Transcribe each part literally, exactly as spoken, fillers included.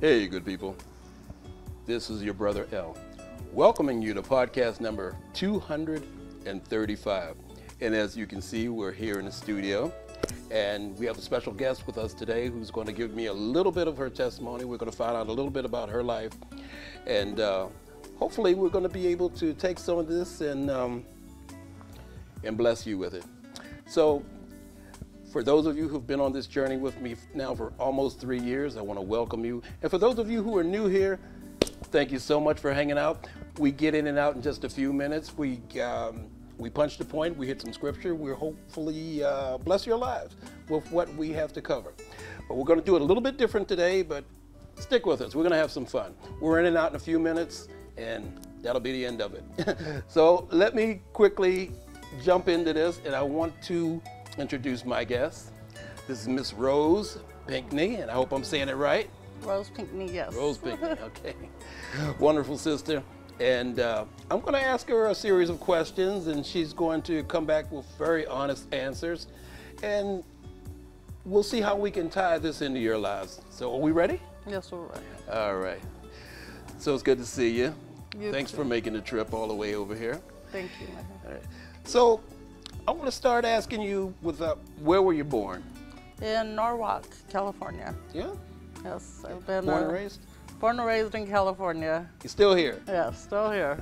Hey, good people. This is your brother L, welcoming you to podcast number two hundred thirty-five. And as you can see, we're here in the studio, and we have a special guest with us today who's going to give me a little bit of her testimony. We're going to find out a little bit about her life, and uh, hopefully we're going to be able to take some of this and um, and bless you with it. So, for those of you who've been on this journey with me now for almost three years, I want to welcome you. And for those of you who are new here, thank you so much for hanging out. We get in and out in just a few minutes. We um, we punch the point, we hit some scripture. We'll hopefully uh, bless your lives with what we have to cover. But we're going to do it a little bit different today, but stick with us. We're going to have some fun. We're in and out in a few minutes, and that'll be the end of it. So let me quickly jump into this, and I want to introduce my guest. This is Miss Rose Pinckney, and I hope I'm saying it right. Rose Pinckney, yes. Rose Pinckney, okay. Wonderful sister. And uh, I'm going to ask her a series of questions, and she's going to come back with very honest answers. And we'll see how we can tie this into your lives. So are we ready? Yes, we're ready. All right. So it's good to see you. You Thanks too. for making the trip all the way over here. Thank you, my All right. So I want to start asking you with uh, where were you born? In Norwalk, California. Yeah? Yes, I've been Born uh, and raised? Born and raised in California. You're still here? Yes, still here.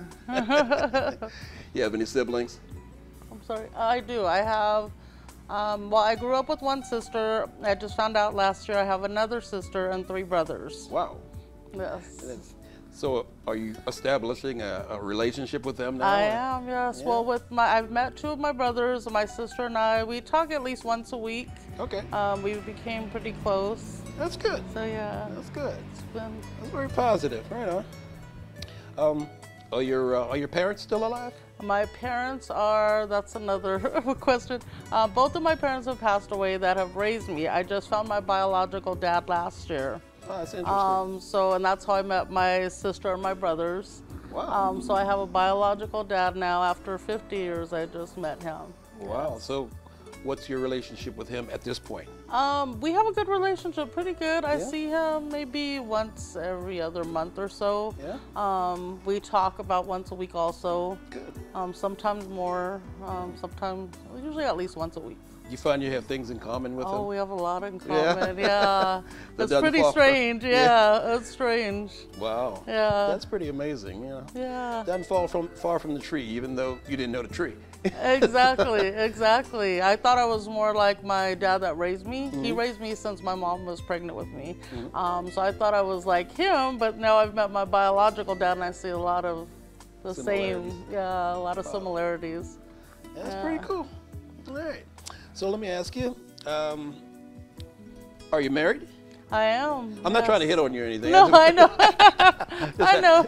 You have any siblings? I'm sorry, I do. I have, um, well, I grew up with one sister. I just found out last year I have another sister and three brothers. Wow. Yes. So are you establishing a, a relationship with them now? I or? am, yes. Yeah. Well, with my, I've met two of my brothers, and my sister and I, we talk at least once a week. Okay. Um, we became pretty close. That's good. So yeah, That's good. it's been, That's very positive. Right on. Um, are your uh, are your parents still alive? my parents are, that's another question. Uh, both of my parents have passed away that have raised me. I just found my biological dad last year. Oh, that's interesting. Um, so, and that's how I met my sister and my brothers. Wow. Um, so I have a biological dad now. After fifty years, I just met him. Wow. So what's your relationship with him at this point? Um, we have a good relationship, pretty good. I Yeah? see him maybe once every other month or so. Yeah. Um, we talk about once a week also. Good. Um, sometimes more, um, sometimes, usually at least once a week. You find you have things in common with Oh, him? we have a lot in Yeah? common, yeah. That It's doesn't pretty fall- strange, Yeah. yeah, it's strange. Wow. Yeah. That's pretty amazing. You know. Yeah, Doesn't fall from far from the tree, even though you didn't know the tree. exactly, exactly. I thought I was more like my dad that raised me. Mm-hmm. He raised me since my mom was pregnant with me. Um, so I thought I was like him, but now I've met my biological dad and I see a lot of the Similarities. same, yeah, a lot of similarities. That's Yeah. pretty cool. All right. So let me ask you, um, are you married? I am. I'm not trying to hit on you or anything. No, I I'm know. I know.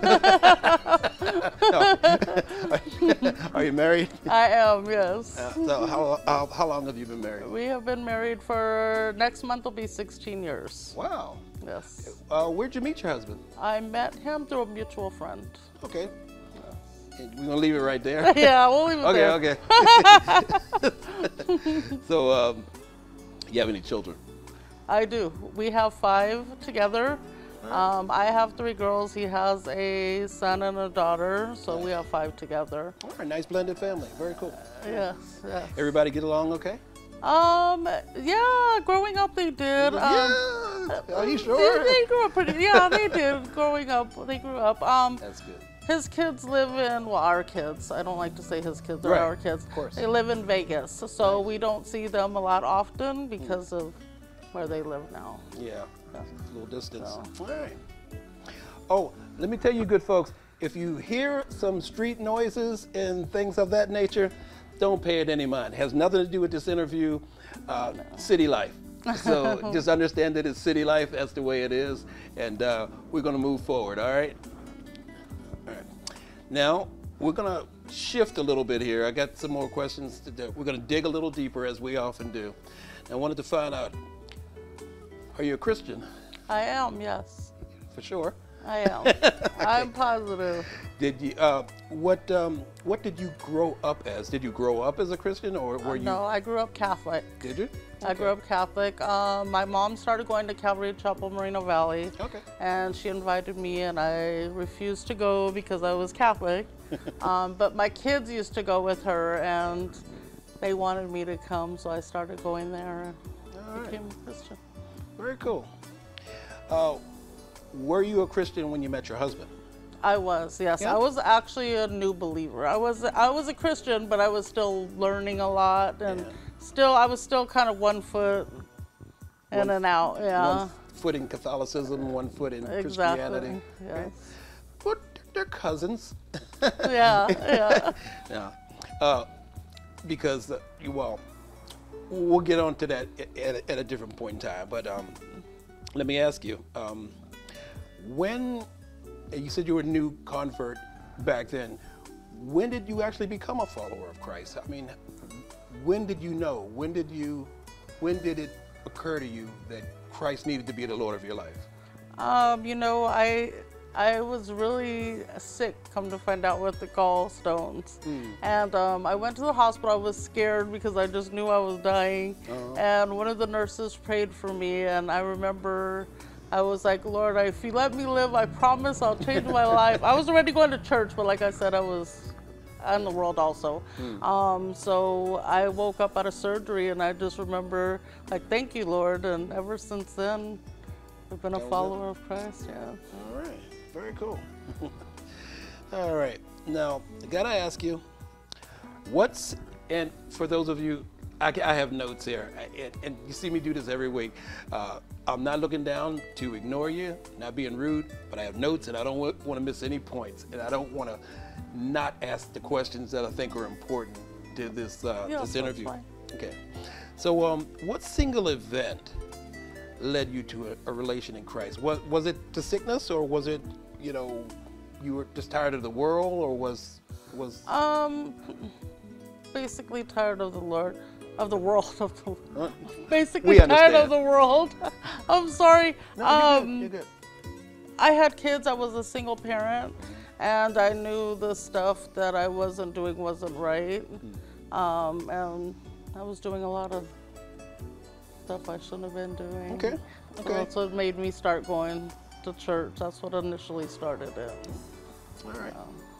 just- Are you married? I am, yes. Uh, so how, how, how long have you been married? We have been married for, next month will be sixteen years. Wow. Yes. Uh, where'd you meet your husband? I met him through a mutual friend. Okay. We're going to leave it right there? Yeah, we'll leave it Okay, there. okay. So, um, you have any children? I do. We have five together. Um, I have three girls. He has a son and a daughter, so we have five together. All right, nice blended family. Very cool. Yes, yes. Everybody get along okay? Um, yeah, growing up they did. Um, Yeah. Are you They, sure? they grew up pretty, yeah, they did. Growing up, they grew up. Um, That's good. his kids live in, well, our kids. I don't like to say his kids, they're Right, our kids. of course. They live in Vegas, so we don't see them a lot often because of where they live now. Yeah, a little distance. So. All right. Oh, let me tell you, good folks, if you hear some street noises and things of that nature, don't pay it any mind. It has nothing to do with this interview. Uh, city life. So just understand that it's city life. That's the way it is, and uh, we're going to move forward. All right. All right. Now we're going to shift a little bit here. I got some more questions to do. We're going to dig a little deeper, as we often do. I wanted to find out: are you a Christian? I am, yes. For sure. I am. I'm positive. Did you? Uh, what um, What did you grow up as? Did you grow up as a Christian, or were Uh, you? no, I grew up Catholic. Did you? I grew up Catholic. Um, my mom started going to Calvary Chapel, Moreno Valley. Okay. And she invited me, and I refused to go because I was Catholic. um, but my kids used to go with her, and they wanted me to come, so I started going there and All right. became a Christian. Very cool. Uh, were you a Christian when you met your husband? I was, yes. Yeah? I was actually a new believer. I was I was a Christian, but I was still learning a lot, and Yeah. still I was still kind of one foot in One- and out. Yeah, One foot in Catholicism, one foot in exactly. Christianity. Yes. But they're cousins. Yeah, yeah. Yeah. Uh, because, uh, you, well, we'll get on to that at, at, a, at a different point in time. But um, let me ask you, um, when, you said you were a new convert back then, when did you actually become a follower of Christ? I mean, when did you know? When did you, when did it occur to you that Christ needed to be the Lord of your life? Um, you know, I I was really sick, come to find out, with the gallstones. Mm. And um, I went to the hospital. I was scared because I just knew I was dying. Uh-huh. And one of the nurses prayed for me, and I remember I was like, Lord, if you let me live, I promise I'll change my life. I was already going to church, but like I said, I was in the world also. Mm. Um, so I woke up out of surgery, and I just remember, like, thank you, Lord. And ever since then, I've been a That was follower of Christ, yeah. All right, very cool. All right, now I gotta ask you, what's, and for those of you, I, I have notes here, I- and, and you see me do this every week. Uh, I'm not looking down to ignore you, not being rude, but I have notes, and I don't want to miss any points, and I don't want to not ask the questions that I think are important to this uh, Yeah, this that's interview. fine. Okay, so um, what single event led you to a, a relation in Christ? Was was it the sickness, or was it, you know, you were just tired of the world, or was was Um, basically tired of the Lord, of the world, of the, uh, basically We tired understand. of the world. I'm sorry. no, you're um, good, you're good. I had kids. I was a single parent, and I knew the stuff that I wasn't doing wasn't right. Um, and I was doing a lot of stuff I shouldn't have been doing. Okay, So okay. that's what made me start going to church. That's what initially started it. All right.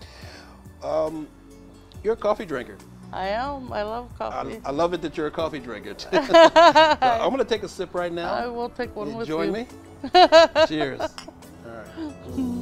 Um, you're a coffee drinker. I am. I love I, coffee. I love it that you're a coffee drinker. So I'm gonna take a sip right now. I will take one You with join you. me? Cheers. All right.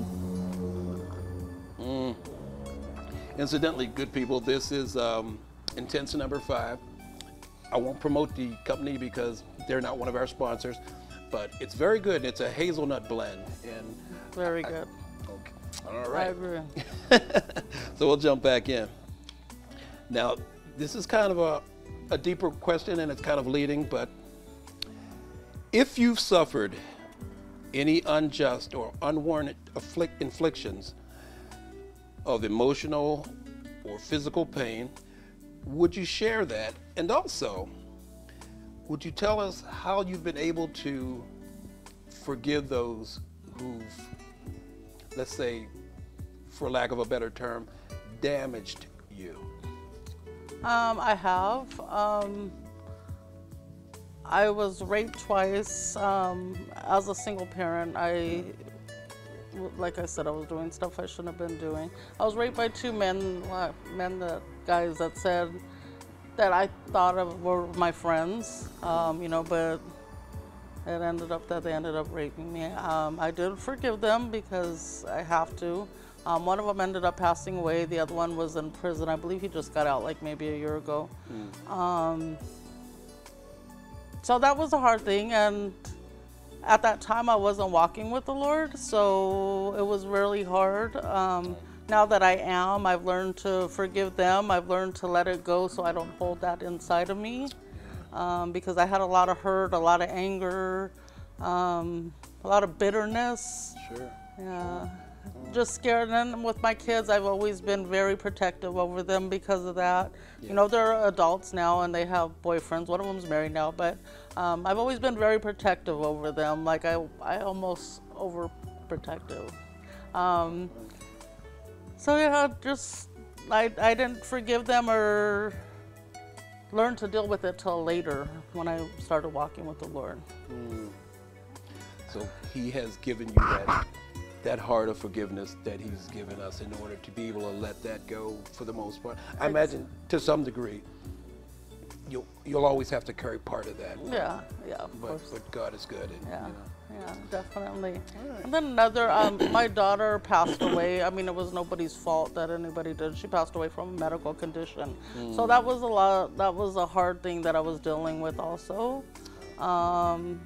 Mm. Incidentally, good people, this is um, Intense number five. I won't promote the company because they're not one of our sponsors, but it's very good. It's a hazelnut blend, and Very I- good. okay. All I right. agree. So we'll jump back in. Now, this is kind of a, a deeper question, and it's kind of leading, but if you've suffered any unjust or unwarranted afflict, inflictions of emotional or physical pain, would you share that? And also, would you tell us how you've been able to forgive those who've, let's say, for lack of a better term, damaged you? Um, I have. Um, I was raped twice. Um, as a single parent, I, like I said, I was doing stuff I shouldn't have been doing. I was raped by two men, uh, men that guys that said that I thought of were my friends, um, you know, but it ended up that they ended up raping me. Um, I did forgive them because I have to. Um, one of them ended up passing away. The other one was in prison. I believe he just got out like maybe a year ago. Mm. Um, so that was a hard thing. And at that time, I wasn't walking with the Lord. So it was really hard. Um, now that I am, I've learned to forgive them. I've learned to let it go so I don't hold that inside of me. Um, because I had a lot of hurt, a lot of anger, um, a lot of bitterness. Sure. Yeah. Just scared. And then with my kids, I've always been very protective over them because of that. Yeah. You know, they're adults now and they have boyfriends. One of them's married now, but um, I've always been very protective over them. Like I, I almost overprotective. Um, so yeah, just I I didn't forgive them or learn to deal with it till later when I started walking with the Lord. Mm. So He has given you that that heart of forgiveness that He's given us in order to be able to let that go for the most part. I imagine to some degree you'll you'll always have to carry part of that. Yeah, yeah, of but, course. but God is good. And, Yeah, you know. yeah, definitely. Right. And then another, um, my daughter passed away. I mean, it was nobody's fault that anybody did. She passed away from a medical condition. Mm. So that was a lot, that was a hard thing that I was dealing with also. Um,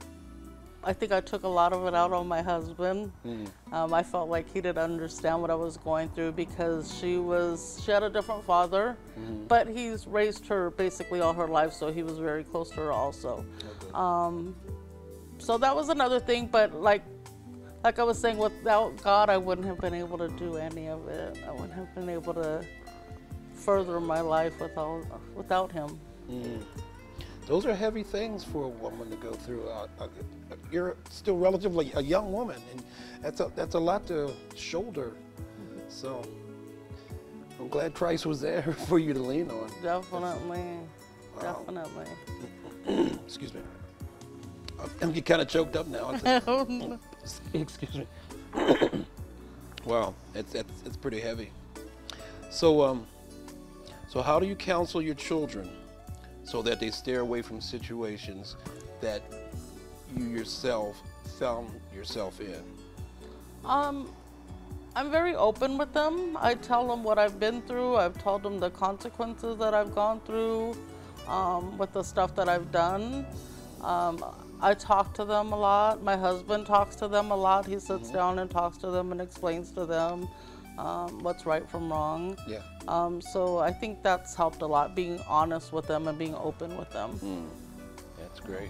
I think I took a lot of it out on my husband. Mm. Um, I felt like he didn't understand what I was going through because she was, she had a different father, mm-hmm. but he's raised her basically all her life, so he was very close to her also. Okay. Um, so that was another thing, but like, like I was saying, without God, I wouldn't have been able to do any of it. I wouldn't have been able to further my life without, without him. Mm. Those are heavy things for a woman to go through. Uh, uh, you're still relatively a young woman, and that's a, that's a lot to shoulder. So I'm glad Christ was there for you to lean on. Definitely, wow. definitely. Excuse me. I'm getting kind of choked up now. Excuse me. Wow, it's, it's, it's pretty heavy. So, um, so how do you counsel your children so that they steer away from situations that you yourself found yourself in? Um, I'm very open with them. I tell them what I've been through. I've told them the consequences that I've gone through um, with the stuff that I've done. Um, I talk to them a lot. My husband talks to them a lot. He sits mm-hmm. down and talks to them and explains to them um, what's right from wrong. Yeah. Um, so I think that's helped a lot, being honest with them and being open with them. Mm. That's great.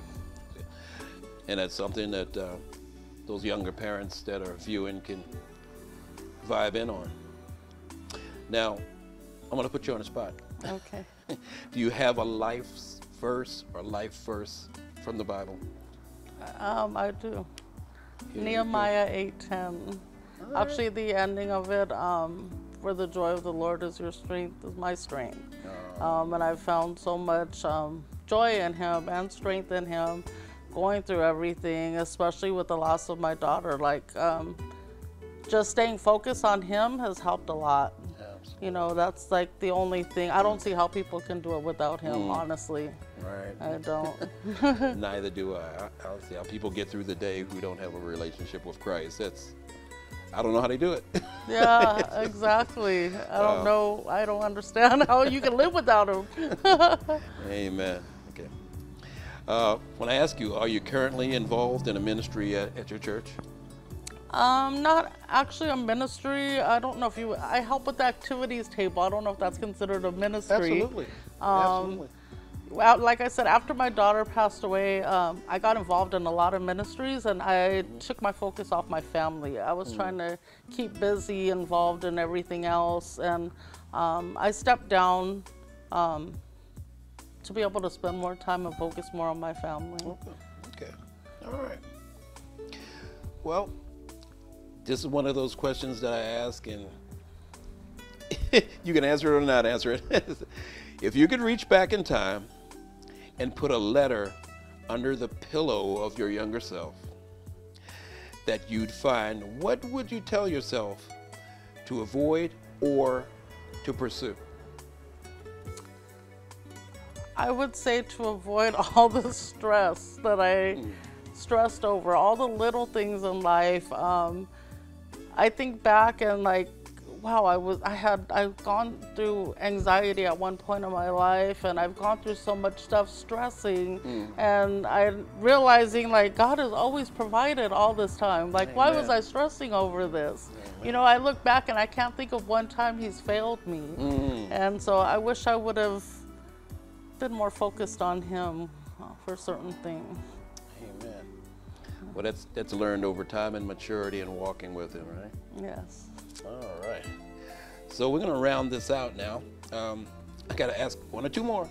And that's something that uh, those younger parents that are viewing can vibe in on. Now, I'm going to put you on the spot. Okay. Do you have a life verse or life verse from the Bible? Um, I do. Here Nehemiah eight ten. Right. Actually, the ending of it, um, for the joy of the Lord is your strength, is my strength. Oh. Um, and I've found so much um, joy in Him and strength in Him, going through everything, especially with the loss of my daughter. Like, um, just staying focused on Him has helped a lot. Absolutely. You know, that's like the only thing. I don't see how people can do it without Him, mm. honestly. Right. I don't. Neither do I. I. I don't see how people get through the day who don't have a relationship with Christ. That's, I don't know how they do it. Yeah, exactly. I don't uh, know. I don't understand how you can live without Him. Amen. Okay. Uh, when I ask you, are you currently involved in a ministry at, at your church? Um, not actually a ministry. I don't know if you, I help with the activities table. I don't know if that's considered a ministry. Absolutely. Um, Absolutely. Like I said, after my daughter passed away, um, I got involved in a lot of ministries, and I mm-hmm. took my focus off my family. I was mm-hmm. trying to keep busy, involved in everything else, and um, I stepped down um, to be able to spend more time and focus more on my family. Okay. Okay. All right. Well, this is one of those questions that I ask, and you can answer it or not answer it. If you could reach back in time and put a letter under the pillow of your younger self that you'd find, what would you tell yourself to avoid or to pursue? I would say to avoid all the stress that I mm. stressed over, all the little things in life. Um, I think back and like, wow, I was, I had, I've gone through anxiety at one point in my life, and I've gone through so much stuff, stressing, mm. and I'm realizing like God has always provided all this time. Like, Amen. Why was I stressing over this? Amen. You know, I look back and I can't think of one time He's failed me, mm. and so I wish I would have been more focused on Him for certain things. Amen. Well, that's that's learned over time and maturity and walking with Him, right? Yes. All right. So we're going to round this out now. Um, I got to ask one or two more.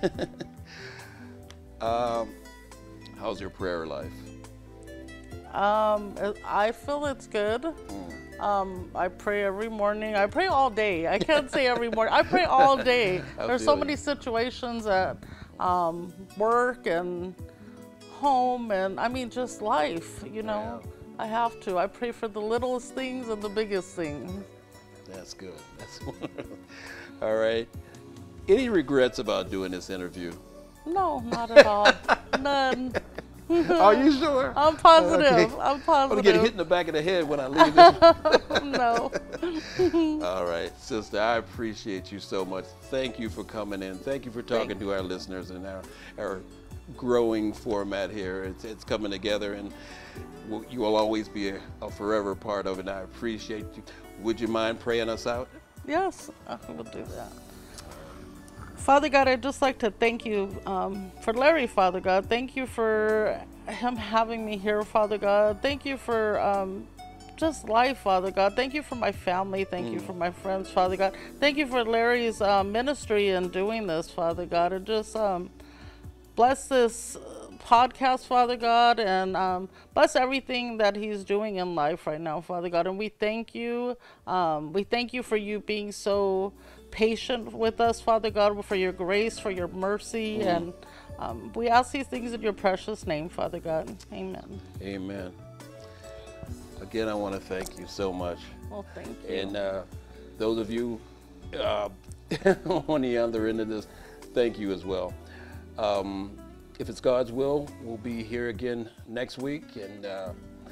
um, how's your prayer life? Um, I feel it's good. Mm. Um, I pray every morning. I pray all day. I can't say every morning. I pray all day. There's so many situations at um, work and home, and I mean just life, you know. Yeah. I have to. I pray for the littlest things and the biggest things. That's good. That's wonderful. All right. Any regrets about doing this interview? No, not at all. None. Are you sure? I'm positive. Okay. I'm I'm positive. gonna get hit in the back of the head when I leave this. No. All right, sister, I appreciate you so much. Thank you for coming in. Thank you for talking Thank to our listeners and our, our growing format here. It's, it's coming together, and we'll, you will always be a, a forever part of it, and I appreciate you. Would you mind praying us out? Yes, I will do that. Father God, I'd just like to thank you um, for Larry, Father God. Thank you for him having me here, Father God. Thank you for um, just life, Father God. Thank you for my family. Thank mm. you for my friends, Father God. Thank you for Larry's uh, ministry and doing this, Father God. And just um, bless this podcast, Father God, and um, bless everything that he's doing in life right now, Father God. And we thank you. Um, we thank you for you being so patient with us, Father God, for your grace, for your mercy, mm. and um, we ask these things in your precious name, Father God. Amen. Amen. Again, I want to thank you so much. Well, thank you. And uh, those of you uh, on the other end of this, thank you as well. Um, if it's God's will, we'll be here again next week, and uh,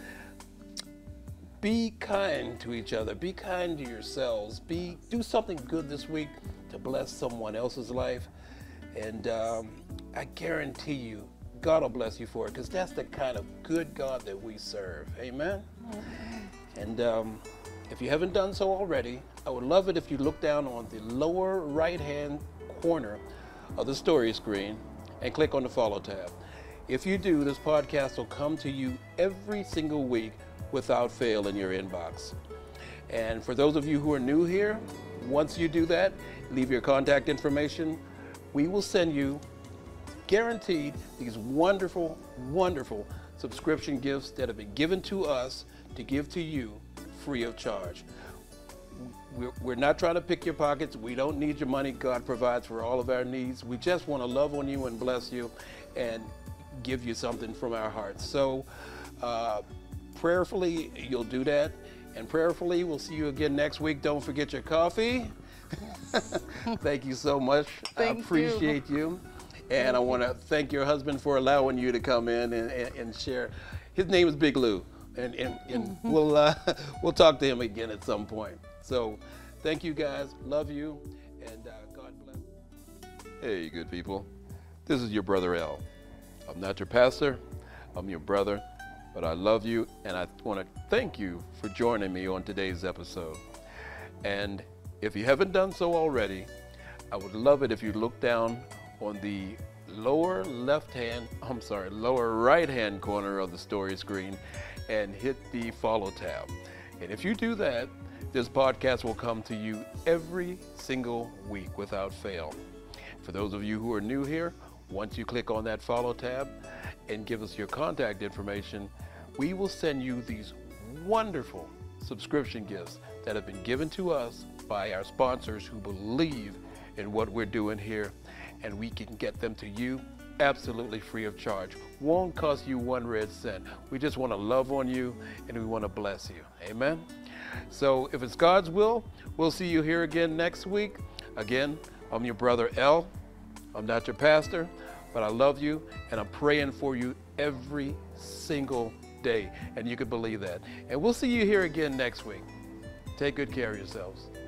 be kind to each other. Be kind to yourselves. Be do something good this week to bless someone else's life. And um, I guarantee you, God will bless you for it, because that's the kind of good God that we serve. Amen? Mm-hmm. And um, if you haven't done so already, I would love it if you look down on the lower right-hand corner of the story screen and click on the follow tab. If you do, this podcast will come to you every single week without fail in your inbox. And for those of you who are new here, once you do that, leave your contact information. We will send you, guaranteed, these wonderful, wonderful subscription gifts that have been given to us to give to you free of charge. We're, we're not trying to pick your pockets. We don't need your money. God provides for all of our needs. We just want to love on you and bless you and give you something from our hearts. So uh, prayerfully, you'll do that. And prayerfully, we'll see you again next week. Don't forget your coffee. Thank you so much. Thank I appreciate you. you. And I want to thank your husband for allowing you to come in and, and, and share. His name is Big Lou. And, and, and we'll, uh, we'll talk to him again at some point. So thank you guys. Love you. And uh, God bless. Hey, good people. This is your brother L. I'm not your pastor. I'm your brother. But I love you, and I want to thank you for joining me on today's episode. And if you haven't done so already, I would love it if you look down on the lower left hand, I'm sorry, lower right hand corner of the story screen and hit the follow tab. And if you do that, this podcast will come to you every single week without fail. For those of you who are new here, once you click on that follow tab and give us your contact information, we will send you these wonderful subscription gifts that have been given to us by our sponsors who believe in what we're doing here, and we can get them to you absolutely free of charge. Won't cost you one red cent. We just want to love on you, and we want to bless you. Amen? So if it's God's will, we'll see you here again next week. Again, I'm your brother L. I'm not your pastor, but I love you, and I'm praying for you every single day, and you can believe that. And we'll see you here again next week. Take good care of yourselves.